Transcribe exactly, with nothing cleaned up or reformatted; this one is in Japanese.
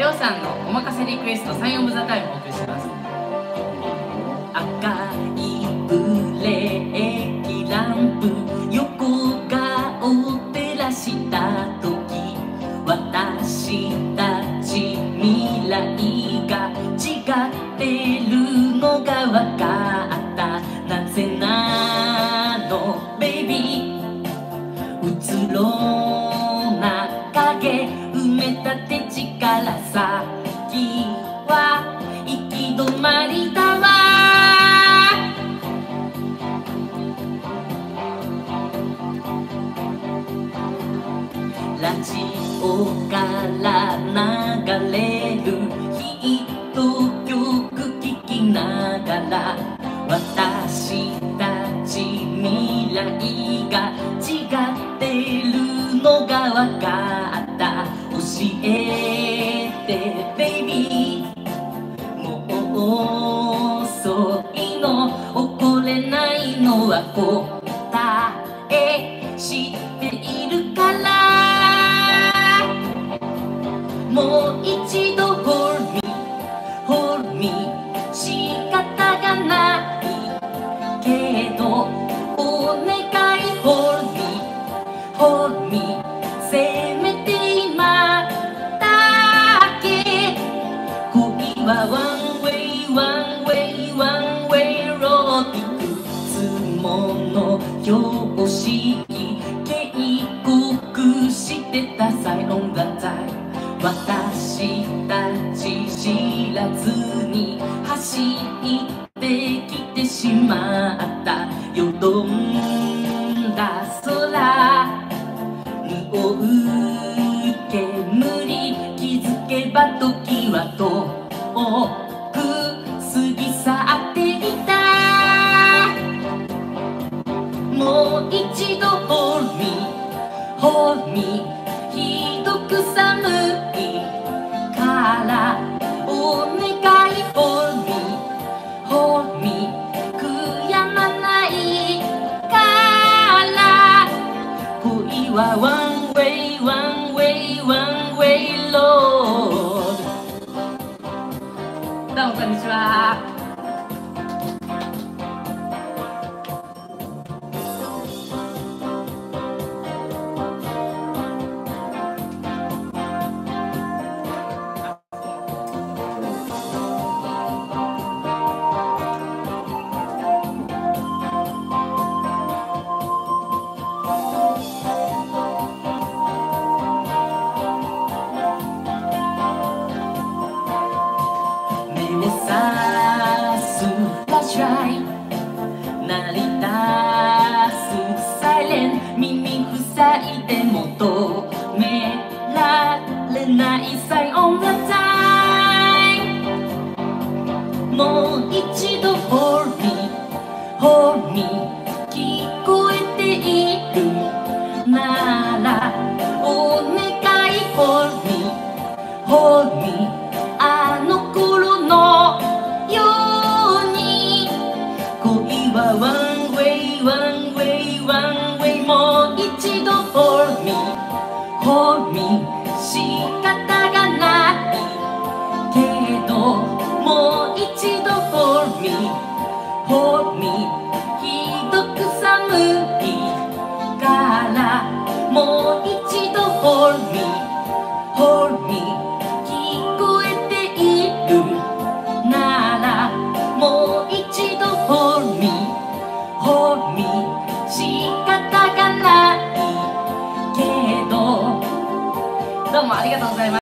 りょうさんのおまかせリクエストサインオブザタイムをお送りします。赤いブレーキランプ横顔照らした時、私たち未来が違ってるのが分かった。なぜなのベイビー、うつろな影埋め立て力先は行き止まりだわ。ラジオから流れるヒット曲聴きながら、私たち未来が違ってるのが分かった。教えてベイビー、もう遅いの、怒れないのは答え知っているから。もう一度 Hold me Hold me 仕方がないけどお願い Hold me Hold me せめて今だけ。恋は One way One way One way road いくつもの標識警告してたサインオンザタイム。私たち知らずに走ってきてしまった。よどんだ空匂う煙、気づけば時は遠く過ぎ去っていた。もう一度 Hold me Hold me ひどく寒いからお願い Hold me Hold me 悔やまないから。恋は One way One way One way road。 どうもこんにちは。鳴り出すサイレン、耳塞いでも止められないサインオンザタイム。もう一度 Hold me Hold me 聞こえているならお願い Hold me Hold me あの頃のように。恋は One way One way One way もう一度 Hold me Hold me 仕方がないけどもう一度 Hold me Hold me ひどく寒いからもう一度 Hold me Hold me 聞こえているならもう一度 Hold me Hold me 仕方がないけど。どうもありがとうございます。